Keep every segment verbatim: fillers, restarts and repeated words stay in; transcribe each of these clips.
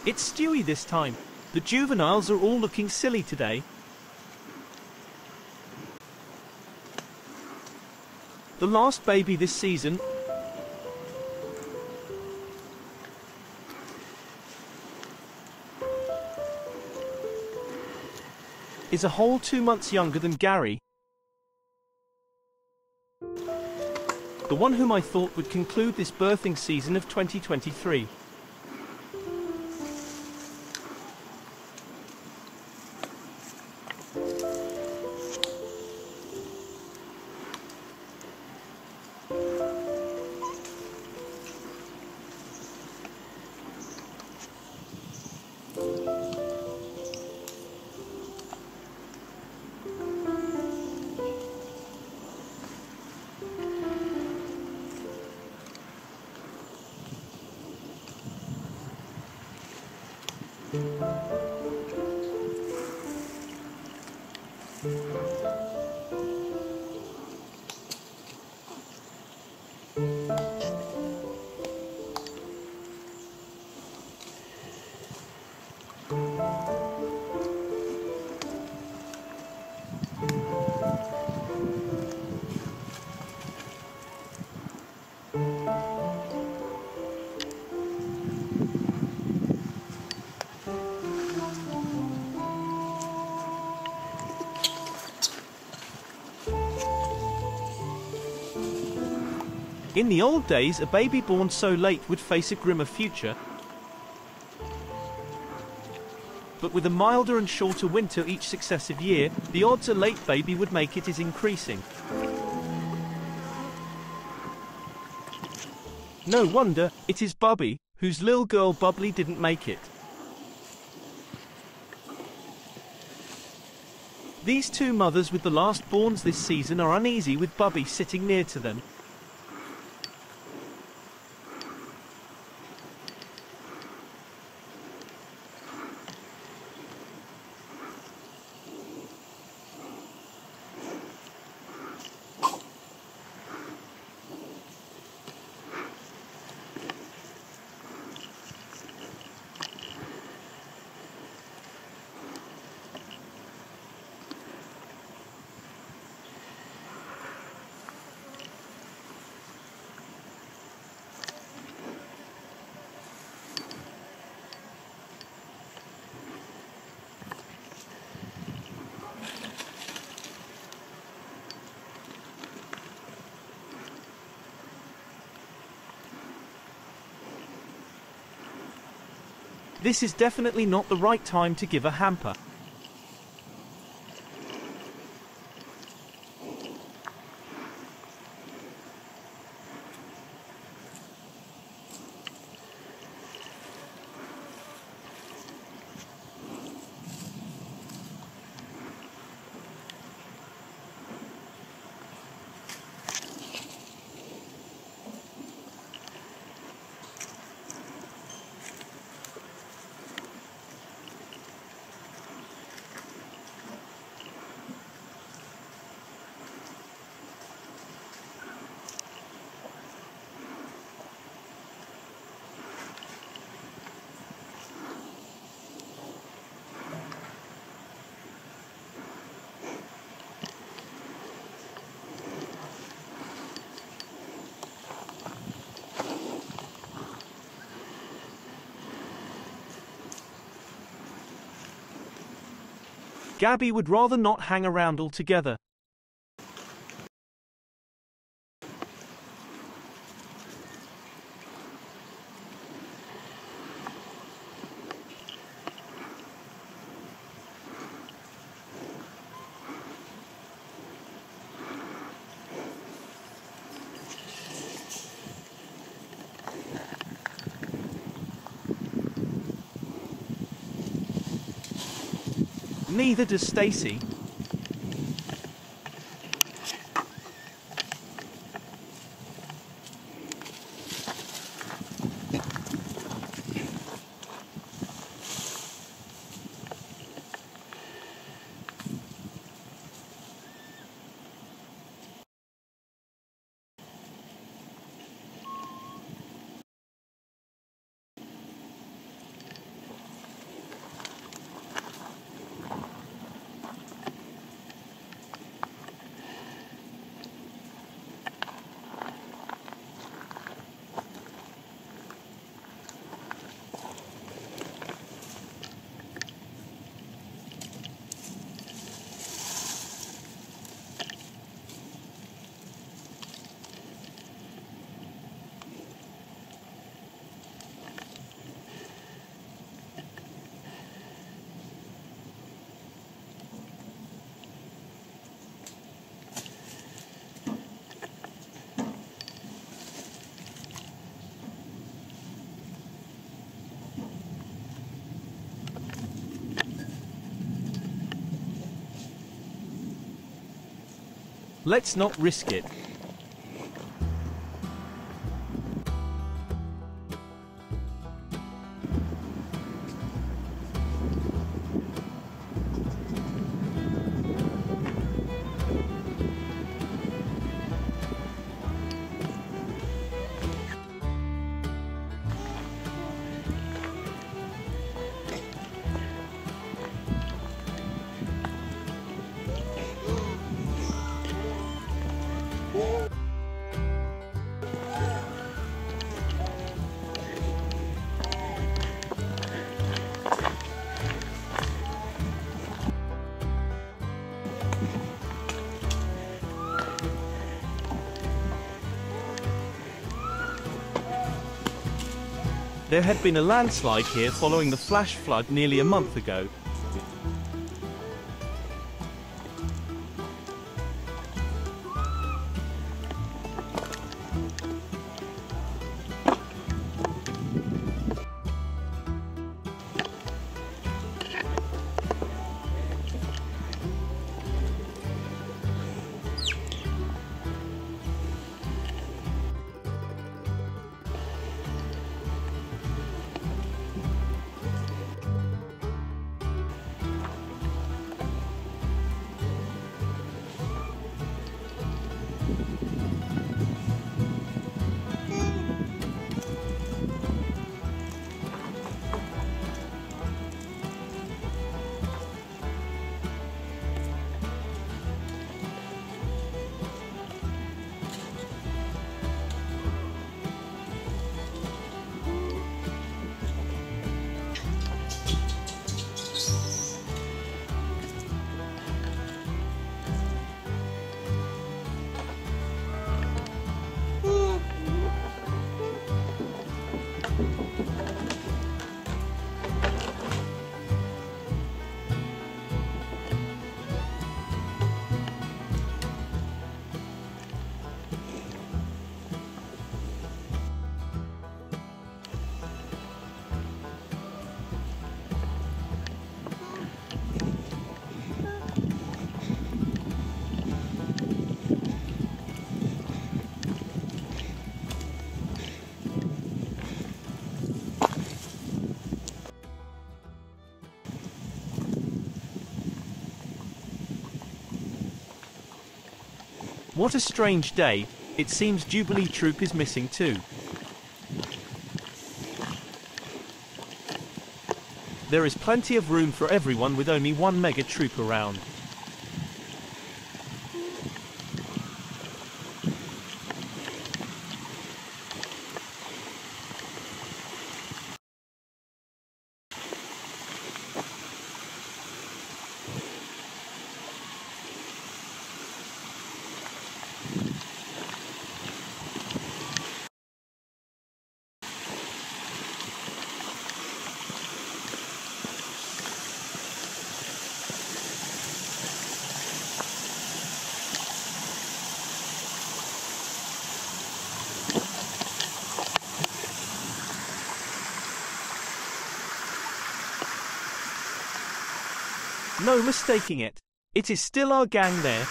It's Stewie this time. The juveniles are all looking silly today. The last baby this season is a whole two months younger than Gary, the one whom I thought would conclude this birthing season of twenty twenty-three. In the old days, a baby born so late would face a grimmer future. But with a milder and shorter winter each successive year, the odds a late baby would make it is increasing. No wonder, it is Bubby, whose little girl Bubbly didn't make it. These two mothers with the last borns this season are uneasy with Bubby sitting near to them. This is definitely not the right time to give a hamper. Gabby would rather not hang around altogether. Neither does Stacy. Let's not risk it. There had been a landslide here following the flash flood nearly a month ago. What a strange day. It seems Jubilee Troop is missing too. There is plenty of room for everyone with only one mega troop around. No mistaking it. It is still our gang there.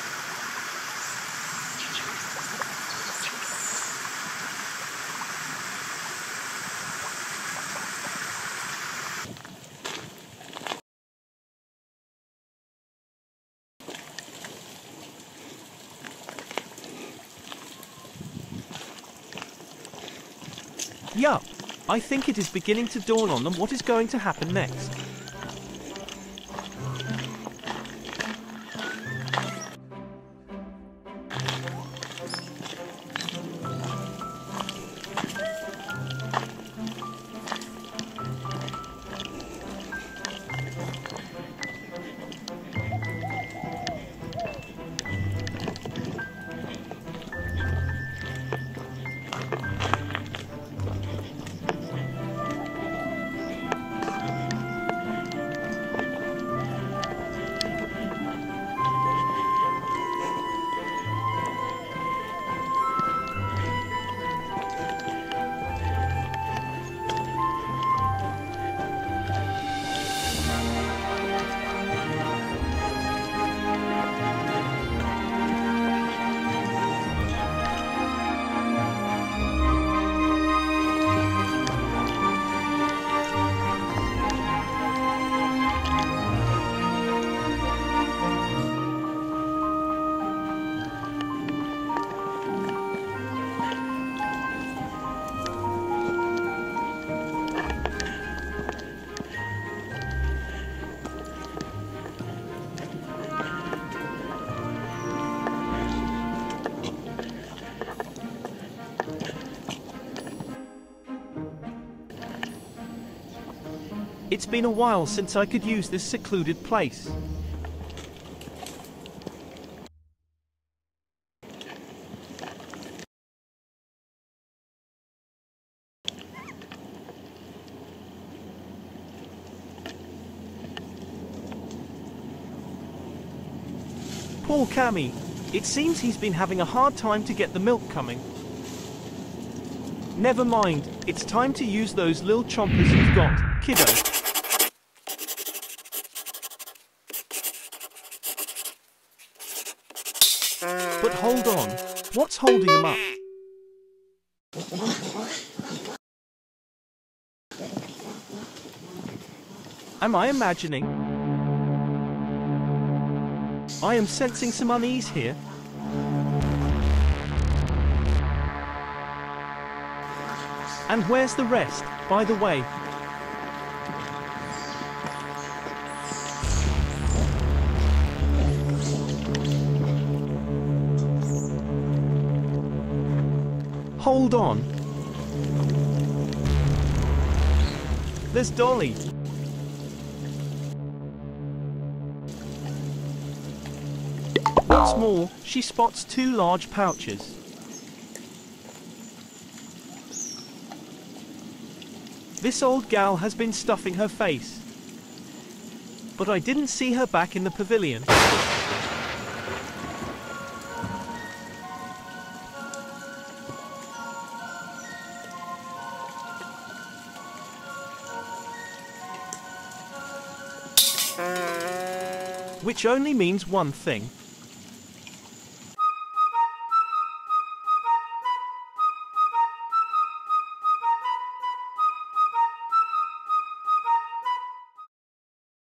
Yup. I think it is beginning to dawn on them what is going to happen next. It's been a while since I could use this secluded place. Poor Cammy. It seems he's been having a hard time to get the milk coming. Never mind, it's time to use those little chompers you've got, kiddo. But hold on, what's holding them up? Am I imagining? I am sensing some unease here. And where's the rest, by the way? Hold on. There's Dolly. What's more, she spots two large pouches. This old gal has been stuffing her face. But I didn't see her back in the pavilion. Which only means one thing.